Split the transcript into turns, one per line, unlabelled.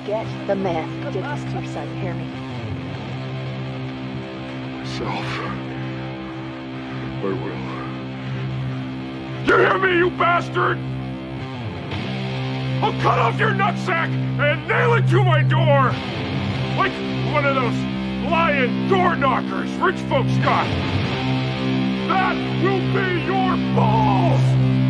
get the message. Your son, hear me?
Myself. I will. You hear me, you bastard? I'll cut off your nutsack and nail it to my door! Like one of those lion door knockers rich folks got! That will be your balls!